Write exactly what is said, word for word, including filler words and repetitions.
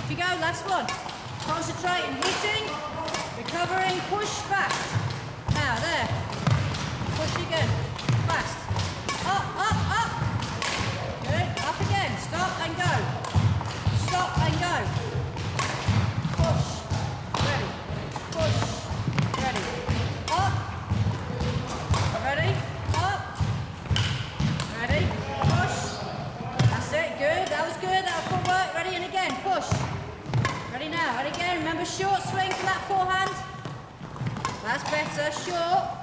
Off you go, last one. Concentrating, hitting, recovering, push, fast. Now, there. Push again, fast. Up, up, up. Good, up again. Stop and go. Stop and go. Push. Ready. Push. Ready. Up. Ready. Up. Ready. Push. That's it. Good. That was good. That was footwork. Ready and again. Push. Ready now. Ready again. Remember short swing from that forehand. That's better. Short.